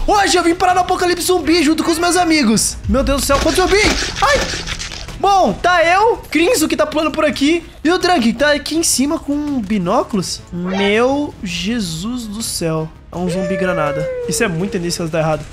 Hoje eu vim parar no Apocalipse Zumbi junto com os meus amigos. Meu Deus do céu, quanto zumbi! Ai! Bom, tá eu, Crinzo, que tá pulando por aqui, e o Drunk, que tá aqui em cima com binóculos. Meu Jesus do céu. É um zumbi granada. Isso é muito tendencioso dar errado.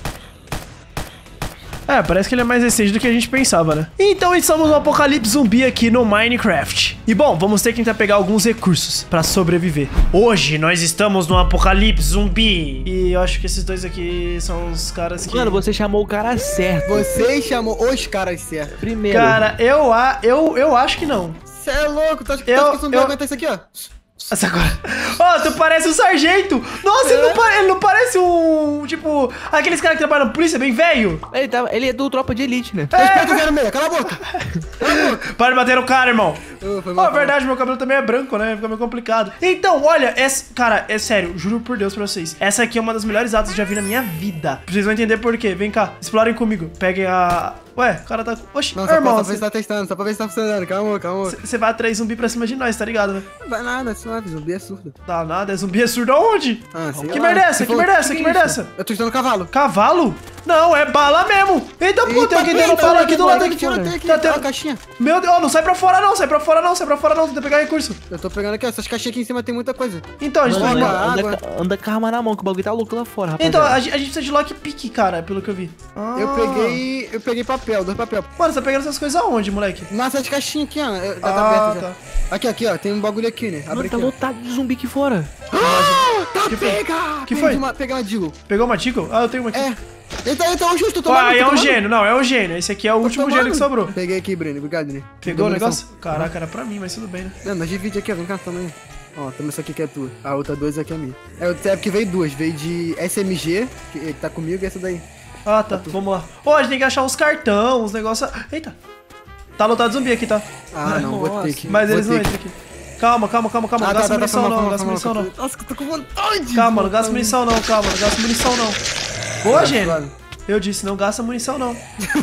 É, parece que ele é mais recente do que a gente pensava, né? Então estamos no apocalipse zumbi aqui no Minecraft. E bom, vamos ter que tentar pegar alguns recursos pra sobreviver. Hoje nós estamos no apocalipse zumbi. E eu acho que esses dois aqui são os caras que... Mano, você chamou o cara certo. Você chamou os caras certos. Primeiro. Cara, eu acho que não. Você é louco, tá esquecendo que aguentar isso aqui, ó. Essa agora. Ó, tu parece um sargento. Nossa, ele não parece um... Tipo, aqueles caras que trabalham na polícia, bem velho. Ele é do Tropa de Elite, né? Respeita o velho meio, cala a boca. Para de bater no cara, irmão. Foi mal, Verdade, meu cabelo também é branco, né? Fica meio complicado. Então, olha, cara, é sério, juro por Deus pra vocês. Essa aqui é uma das melhores artes que eu já vi na minha vida. Vocês vão entender por quê. Vem cá, explorem comigo. Peguem a... Ué, o cara tá... Oxi, Não, irmão, só pra ver se tá testando, só pra ver se tá funcionando. Calma. você vai atrair zumbi pra cima de nós, tá ligado, né? Não vai nada, é suave, zumbi é surdo. Dá nada, é zumbi é surdo aonde? Sei Que lá. merda é essa? Se Que for- merda é essa? Que merda é essa? Eu tô estudando cavalo. Cavalo? Não, é bala mesmo. Eita, puta, tem alguém dando bala aqui do lado aqui. Tá tendo... a caixinha. Meu Deus, não sai pra fora não, sai pra fora não, tenta pegar recurso. Eu tô pegando aqui, ó, essas caixinhas aqui em cima tem muita coisa. Então, a gente Mano, vai... água. Anda com a arma na mão, que o bagulho tá louco lá fora, rapaziada. Então, a gente precisa de lockpick, cara, pelo que eu vi. Ah. Eu peguei papel, 2 papel. Mano, você tá pegando essas coisas aonde, moleque? Essas caixinhas aqui, ó. Tá aberta já. tá. Aqui, ó, tem um bagulho aqui, né? Mano, Abre tá aqui, ó. lotado de zumbi aqui fora. Tá Que foi? pega! Que foi? Pegar uma Digo. Pegou uma tico? Ah, eu tenho uma aqui. É. Então, justo, tô Ah, tomando. é um gênio, não, é um gênio. Esse aqui é o último gênio que sobrou. Peguei aqui, Breno, obrigado, né? Pegou o Deu negócio? Caraca, era pra mim, mas tudo bem, né? Não, nós divide aqui, ó, vem cá também. Ó, toma essa aqui que é tua. A outra 2 aqui é minha. É porque veio 2, veio de SMG, que tá comigo, e essa daí. Ah, tá, vamos lá. Ó, a gente tem que achar uns cartão, uns negócios... Eita. Tá lotado de zumbi aqui, tá? Ah, não, vou ter Nossa. que. Mas vou eles não ter entram aqui. Calma, não gasta munição não, não gasta munição não. Nossa, que eu tô com vontade. Calma, não gasta munição não, calma, não gasta munição não. Boa, gênio. Claro. Eu disse, não gasta munição não.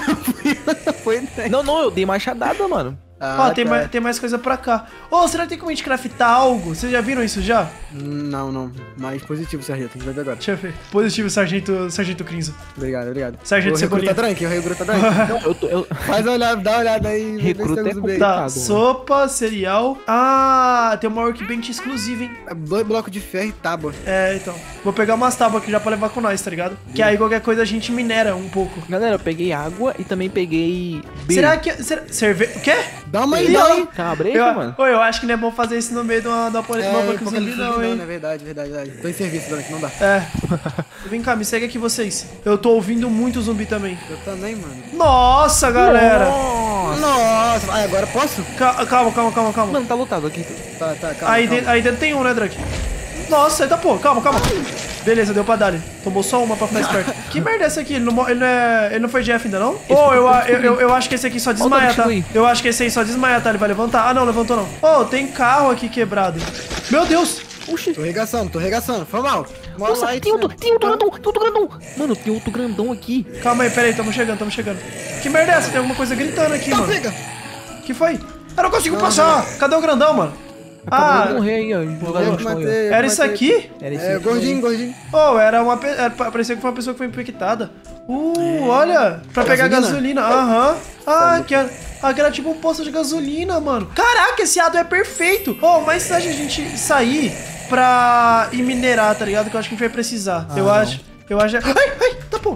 Foi, né? Não, eu dei machadada, mano. Ó, tem mais coisa pra cá. Ô, será que tem como a gente craftar algo? Vocês já viram isso já? Não. Mais positivo, sargento. A gente vai ver agora. Deixa eu ver. Positivo, sargento Crinzo. Obrigado. Sargento Cebolinha. O recruta Drunk. Não, eu... Faz uma olhada, dá uma olhada aí. vê se Recruta tem é uns bem. Tá, mano. sopa, cereal. Ah, tem uma workbench exclusiva, hein? 2 blocos de ferro e tábua. É, então. Vou pegar umas tábuas aqui já pra levar com nós, tá ligado? Que aí qualquer coisa a gente minera um pouco. Galera, eu peguei água e também peguei... Será que... Cerveja... O quê? Dá uma Não. aí. Calabreja, mano? Ô, eu acho que não é bom fazer isso no meio de uma apocalipse zumbi, não, hein? É verdade. Tô em serviço, Drunk, não dá. É. Vem cá, me segue aqui vocês. Eu tô ouvindo muito zumbi também. Eu também, mano. Nossa, galera. Nossa, agora posso? Calma. Mano, tá lotado aqui. Tá, calma. Aí dentro tem um, né, Drake? Nossa, eita pô, calma. Beleza, deu pra dar ele. Tomou só uma pra ficar esperto. Que merda é essa aqui? Ele não foi Jeff ainda, não? Ô, eu acho que esse aqui só desmaia, tá? Eu acho que esse aí só desmaia, tá? Ele vai levantar. Ah, não, levantou não. Ô, tem carro aqui quebrado. Meu Deus. Oxi. Tô regaçando. Foi mal. Nossa, tem outro grandão. Mano, tem outro grandão aqui. Calma aí, peraí, tamo chegando. Que merda é essa? Tem alguma coisa gritando aqui, mano. Pega. Que foi? Eu não consigo passar. Cadê o grandão, mano? Acabou de morrer aí, ó. Jogado no chão aí, ó. Era isso aqui? Era esse É, aqui. gordinho. Oh, parecia que foi uma pessoa que foi infectada. Olha, pra pegar gasolina. Aham. Ah, que era tipo um posto de gasolina, mano. Caraca, esse ato é perfeito. Oh, mas se a gente sair pra ir minerar, tá ligado? Que eu acho que a gente vai precisar. Eu acho. Ai, tá pô.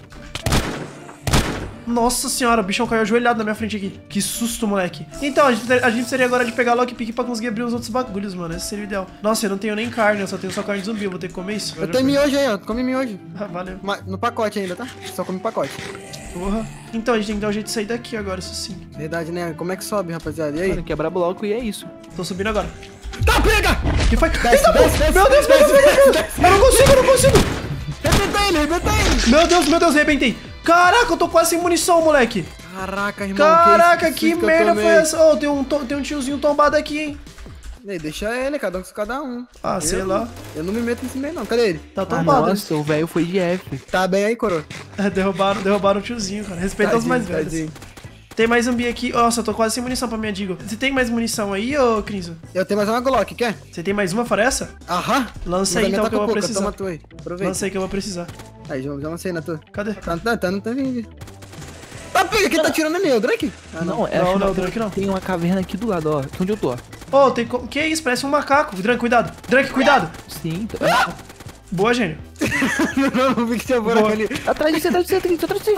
Nossa senhora, o bichão caiu ajoelhado na minha frente aqui. Que susto, moleque. Então, a gente precisaria agora de pegar lockpick pra conseguir abrir os outros bagulhos, mano. Esse seria o ideal. Nossa, eu não tenho nem carne, eu só tenho carne de zumbi. Eu vou ter que comer isso. Eu tenho miojo aí, ó. Come miojo. Ah, valeu. No pacote ainda, tá? Só come pacote. Porra. Então, a gente tem que dar um jeito de sair daqui agora, isso sim. Verdade, né? Como é que sobe, rapaziada? E aí? Mano, quebra bloco e é isso. Tô subindo agora. Tá, pega! Que foi? Desce. Meu Deus! Eu não consigo! Rebenta ele! Meu Deus, arrebentei. Caraca, eu tô quase sem munição, moleque. Caraca, irmão. Caraca, esse que susto eu merda tomei. foi essa? Ô, tem um tiozinho tombado aqui, hein? Ei, deixa ele, cada um com cada um. Ah, sei lá. Eu não me meto nesse meio, não. Cadê ele? Tá tombado. Nossa, o velho foi de F. Tá bem aí, coroa? Derrubaram o tiozinho, cara. Respeita os mais velhos. Tadinho. Tem mais zumbi aqui. Nossa, eu tô quase sem munição pra minha Digo. Você tem mais munição aí, ô Crinzo? Eu tenho mais uma Glock, quer? Você tem mais uma fora essa? Aham. Lança aí então que eu vou precisar. Toma tu aí. Aproveita. Lança aí que eu vou precisar. Aí, já lancei na tua. Cadê? Não tá vindo. Tá, pega, quem tá tirando é meu, Drake? Ah, Não, é Não, acho não, que Drake não. tem uma caverna aqui do lado, ó. Aqui onde eu tô. Ô, tem como... Que isso? Parece um macaco. Drunk, cuidado. Drunk, cuidado. Sim. Boa, gênio. não vi que tinha buraco Boa. ali. Atrás de você, atrás de você, atrás de você.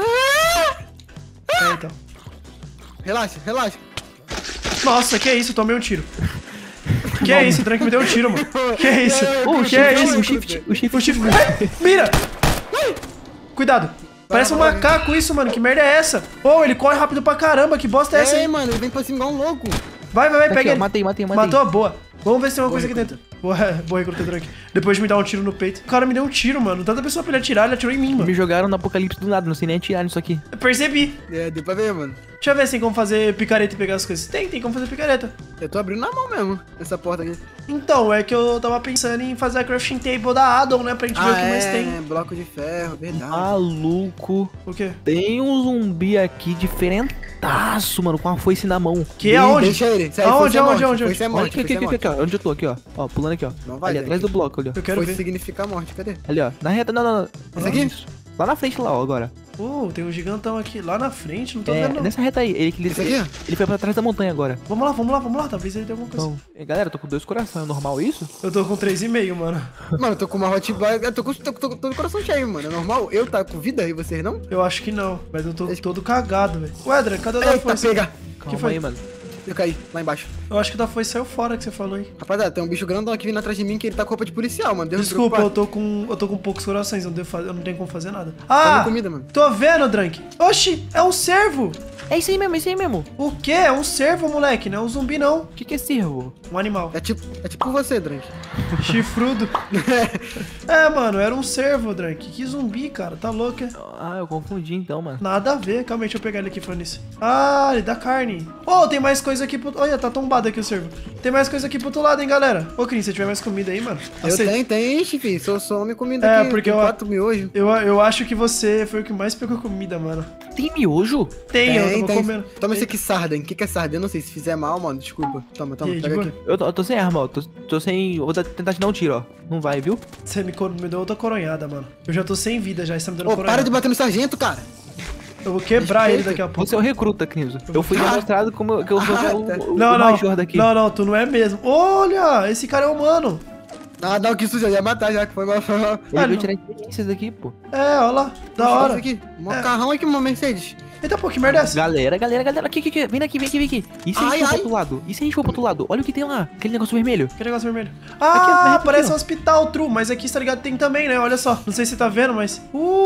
É, então. Relaxa, relaxa. Nossa, que isso? Eu tomei um tiro. Que é isso? O Drunk me deu um tiro, mano. Que é isso? Que é isso? O shift. O shift... Ai, mira! Cuidado. Parece um macaco isso, mano. Que merda é essa? Ô, ele corre rápido pra caramba. Que bosta é essa, É, hein? mano, ele vem pra cima igual um louco. Vai, Aqui, pega ó, ele. matei. Matou a boa. Vamos ver se tem uma coisa aqui dentro. Boa recruta, Drunk. Depois de me dar um tiro no peito. O cara me deu um tiro, mano. Tanta pessoa pra ele atirar, ele atirou em mim, mano. Me jogaram no apocalipse do nada, não sei nem atirar nisso aqui. Eu percebi. É, deu pra ver, mano. Deixa eu ver se tem como fazer picareta e pegar as coisas. Tem como fazer picareta. Eu tô abrindo na mão mesmo, essa porta aqui. Então, é que eu tava pensando em fazer a crafting table da Addon, né? Pra gente ver o que mais tem. Bloco de ferro, verdade. Maluco. O quê? Tem um zumbi aqui diferentaço, mano, com uma foice na mão. Que Ih, aonde? Deixa ele. Isso aí Aonde, foi aonde, morte, aonde? foi ser Olha morte, aqui, foi ser aqui, ó. Onde eu tô aqui, ó. Ó, pulando aqui, ó. Não vai, Ali Drake. atrás do bloco, ali, ó. Eu quero Foi ver. significar morte, cadê? Ali, ó. Na reta, não. Esse aqui? Isso. Lá na frente, lá, ó, agora. Tem um gigantão aqui. Lá na frente, não tô É, vendo não. nessa reta aí. Esse aqui? Ele foi pra trás da montanha agora. Vamos lá. Talvez ele tenha alguma coisa. Então, galera, eu tô com 2 corações. É normal isso? Eu tô com 3,5, mano. Mano, eu tô com uma hot bar, eu tô com o coração cheio, mano. É normal eu tá com vida e vocês não? Eu acho que não, mas eu tô todo cagado, velho. Ué, Drake, cadê o da Eita, foice? pega! Calma foi? aí, mano. Eu caí, lá embaixo. Eu acho que o da foice saiu fora que você falou, hein? Rapaziada, tem um bicho grandão aqui vindo atrás de mim que ele tá com roupa de policial, mano. Deu Desculpa, eu tô com poucos corações, eu não tenho como fazer nada. Toma Ah, comida, mano. tô vendo, Drunk. Oxi, é um cervo. É isso aí mesmo. O quê? É um cervo, moleque, não é um zumbi, não. O que é cervo? Um animal. É tipo você, Drake. Chifrudo. É, mano, era um cervo, Drunk. Que zumbi, cara, tá louco, é? Ah, eu confundi então, mano. Nada a ver. Calma aí, deixa eu pegar ele aqui falando isso. Ah, ele dá carne. Oh, tem mais coisa aqui pro... Olha, tá tombado aqui o cervo. Tem mais coisa aqui pro outro lado, hein, galera. Ô, Cris, se tiver mais comida aí, mano. Tem, ixi, filho. Sou homem comida É, aqui. porque com eu- 4 miojos. Eu acho que você foi o que mais pegou comida, mano. Tem miojo? Tem, eu tô comendo. Toma esse aqui, Sarden. O que é Sarden? Eu não sei. Se fizer mal, mano, desculpa. Toma, E aí, pega de aqui. Eu tô sem arma, ó. Tô sem... Eu vou tentar te dar um tiro, ó. Não vai, viu? Você me deu outra coronhada, mano. Eu já tô sem vida já, você tá me dando Ô, coronhada. para de bater no sargento, cara. Eu vou quebrar ele Respeita. daqui a pouco. Você é o recruta, Cniso. Eu fui demonstrado como que eu sou o Não, major daqui. não, tu não é mesmo. Olha, esse cara é humano. Ah, não, que suja. Ia matar já, que foi mal. Ele Ah, veio não. tirar experiências daqui, pô. É, olha lá, da hora. Isso aqui. Um carrão aqui, uma Mercedes. Eita, pô, que merda é essa? Galera. Aqui. Vem aqui. E se a gente for pro outro lado? E se a gente for pro outro lado? Olha o que tem lá. Aquele negócio vermelho. Que negócio vermelho. Aqui, ó, Ah, aqui, parece ó. um hospital, true. Mas aqui, tá ligado, tem também, né? Olha só. Não sei se você tá vendo, mas...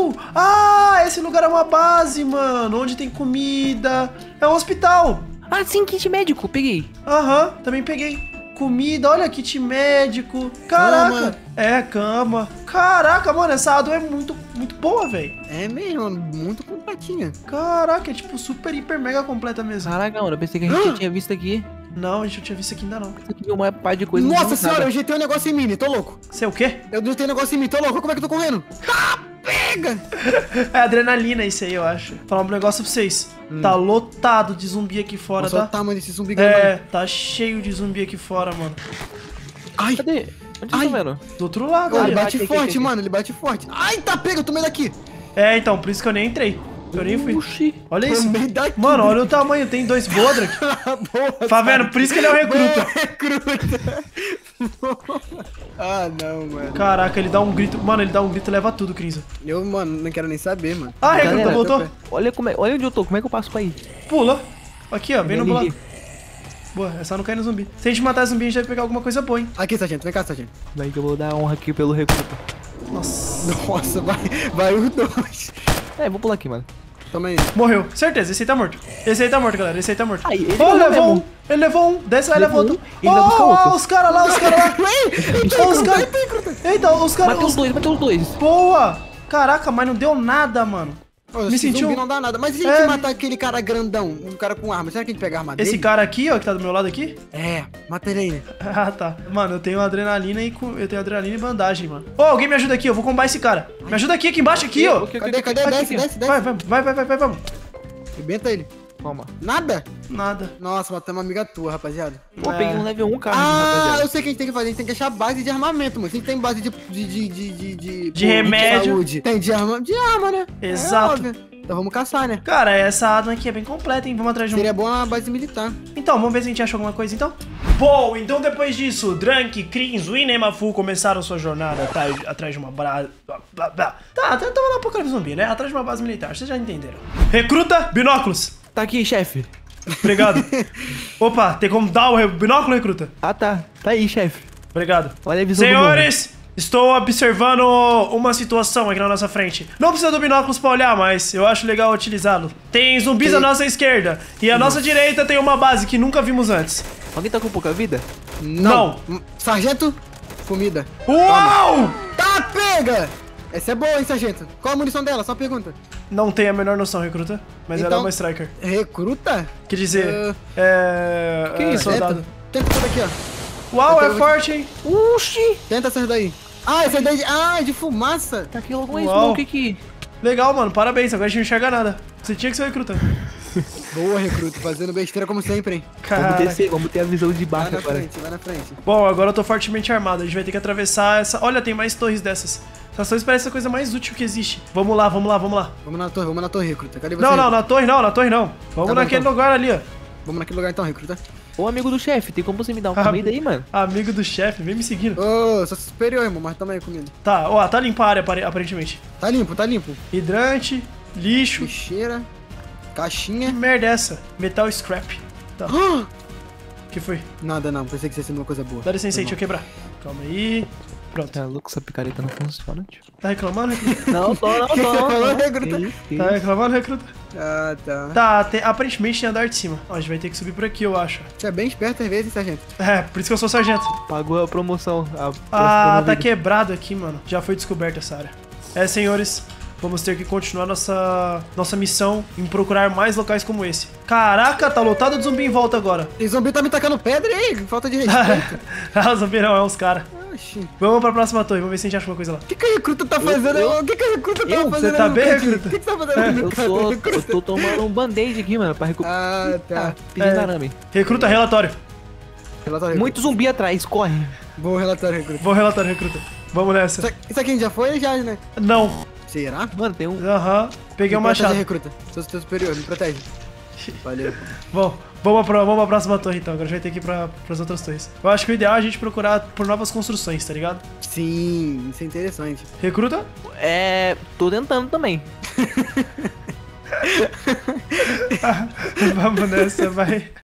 esse lugar é uma base, mano. Onde tem comida. É um hospital. Ah, sim, kit médico. Peguei. Aham, também peguei. Comida, olha, kit médico. Caraca. Cama. É, cama. Caraca, mano, essa Addon é muito boa, velho. É mesmo, mano. Muito completinha. Caraca, é tipo super, hiper, mega completa mesmo. Caraca, mano. Eu pensei que a gente já tinha visto aqui. Não, a gente não tinha visto aqui ainda não. Isso aqui é uma par de coisa. Nossa senhora, eu jetei um negócio em mim, tô louco. Você é o quê? Eu jetei um negócio em mim, tô louco. Como é que eu tô correndo? Tá, pega! É adrenalina isso aí, eu acho. Vou falar um negócio pra vocês. Tá lotado de zumbi aqui fora, Nossa, olha tá? o tamanho desse zumbi grandão. É, tá cheio de zumbi aqui fora, mano. Ai, Cadê? Onde Ai. você tá vendo? Do outro lado, ele ali. bate aqui, forte, aqui. mano. Ele bate forte. Ai, tá pega, eu tomei daqui. É, então, por isso que eu nem entrei. Eu nem fui. Oxi. Olha isso. Tomei daqui. Mano, olha o tamanho. Tem 2 Bodrak. Boa, Tá vendo? Por isso que ele é um recruta. recruta. Ah, não, mano. Caraca, ele dá um grito. Mano, ele dá um grito e leva tudo, Crinzo. Eu, mano, não quero nem saber, mano. Ah, recruta, Galera, voltou? Olha onde eu tô. Como é que eu passo pra ir? Pula. Aqui, ó, bem no Ali. lado. Boa, é só não cair no zumbi. Se a gente matar zumbi, a gente vai pegar alguma coisa boa, hein? Aqui, sargento. Vem cá, sargento. Vai que eu vou dar honra aqui pelo recruta. Nossa. Nossa, vai os dois. É, vou pular aqui, mano. Toma aí. Morreu. Certeza, esse aí tá morto. Esse aí tá morto, galera. Esse aí tá morto. Ai, ele Ó, morreu levou mesmo. um. Ele levou um. Desce lá e leva Levou outro. um, ele vai buscar outro. Os caras lá, os caras lá. Ó, os caras. Eita, os caras. Matei os dois, matei os dois. Boa. Caraca, mas não deu nada, mano. Ô, Me esse sentiu- zumbi não dá nada. Mas e se a É. gente matar aquele cara grandão? Um cara com arma? Será que a gente pega a arma dele? Esse cara aqui, ó, que tá do meu lado aqui. É, mata ele aí, né? Ah, tá. Mano, eu tenho adrenalina e bandagem, mano. Ô, alguém me ajuda aqui, eu vou combar esse cara. Me ajuda aqui embaixo, aqui, ó. Cadê? Desce, desce, desce. Vai, vamos. Rebenta ele. Toma. Nada? Nada. Nossa, matamos uma amiga tua, rapaziada. Pô, peguei um level 1 carro, Ah, rapaziada. eu sei o que a gente tem que fazer. A gente tem que achar base de armamento, mano. Se a gente tem base De remédio. saúde. Tem de arma, né? Exato. É óbvio. Então vamos caçar, né? Cara, essa arma aqui é bem completa, hein? Vamos atrás de um... Seria bom uma base militar. Então, vamos ver se a gente acha alguma coisa, então? Bom, então depois disso, Drunk, Krins, Win e Mafu começaram sua jornada atrás de uma base... Tava no apocalipse zumbi, né? Atrás de uma base militar, vocês já entenderam. Recruta, binóculos. Tá aqui, chefe. Obrigado. Opa, tem como dar o binóculo, recruta? Ah, tá. Tá aí, chefe. Obrigado. Olha a visão do Senhores, estou observando uma situação aqui na nossa frente. Não precisa do binóculos pra olhar, mas eu acho legal utilizá-lo. Tem zumbis à nossa esquerda e à nossa direita tem uma base que nunca vimos antes. mundo. Alguém tá com pouca vida? Não. Sargento, comida. Uau! Tá, pega! Essa é boa, hein, sargento? Qual a munição dela? Só pergunta. Não tenho a menor noção, recruta, mas ela é Então- uma striker. Recruta? Quer dizer, Que isso? soldado. Tenta essa daqui, ó. Uau, é Eu- forte, hein? Oxi! Tenta essa daí. Ah, essa daí... Ah, de fumaça. Tá aqui logo mais Uau. um, o que que... Legal, mano, parabéns, agora a gente não enxerga nada. Você tinha que ser recruta. Boa, recruta. Fazendo besteira como sempre, hein? Vamos Caraca. descer, vamos ter a visão de Vai baixo na agora. frente, vai na frente. Bom, agora eu tô fortemente armado. A gente vai ter que atravessar essa... Olha, tem mais torres dessas. Essas torres parecem a coisa mais útil que existe. Vamos lá, vamos lá, vamos lá. Vamos na torre, recruta. Cadê você? Não, recruta? na torre não, na torre não. Vamos Tá bom, naquele então. lugar ali, ó. Vamos naquele lugar então, recruta. Ô, amigo do chefe, tem como você me dar uma comida aí, mano? Amigo do chefe, vem me seguindo. Ô, sou superior, irmão, mas toma aí comida. Tá, ó, tá limpa a área, aparentemente. Tá limpo, tá limpo. Hidrante, lixo. Lixeira, Que caixinha. merda é essa? Metal scrap. Tá, Ah! que foi? Nada não, pensei que ia ser uma coisa boa. Dá licença aí, deixa eu quebrar. Calma aí. Pronto. Tá louco, essa picareta não funciona, tio. Tá reclamando, recruta? Não, tô, não, O que você falou, recruta? Que Tá reclamando, recruta? Ah, tá. Tá, aparentemente tem andar de cima. Ó, a gente vai ter que subir por aqui, eu acho. Você é bem esperto às vezes, hein, sargento? É, por isso que eu sou sargento. Pagou a promoção. Ah, tá quebrado aqui, mano. Já foi descoberta essa área. É, senhores, vamos ter que continuar nossa missão em procurar mais locais como esse. Caraca, tá lotado de zumbi em volta agora. E zumbi tá me tacando pedra aí, falta de respeito. Ah, zumbi não, é uns caras. Oxi. Vamos pra próxima torre, vamos ver se a gente acha alguma coisa lá. O que a recruta tá fazendo? O que a recruta tá Eu? fazendo? Você tá aí no bem, cantinho? recruta? O que você tá fazendo aí no Eu canto, eu recruta? tô tomando um band-aid aqui, mano, pra recuperar. Ah, tá. Pedindo arame. Recruta, relatório. Relatório, recruta. Muito zumbi atrás, corre. Bom relatório, recruta. Vou relatório, recruta. Vamos nessa. Isso aqui a gente já foi já, né? Não. Será? Mano, tem um... Aham. Peguei o Me protege, machado. recruta. Sou seu superior, me protege. Valeu. Bom, vamos pra próxima torre então. Agora a gente vai ter que ir pras outras torres. Eu acho que o ideal é a gente procurar por novas construções, tá ligado? Sim, isso é interessante. Recruta? Tô tentando também. Vamos nessa, vai.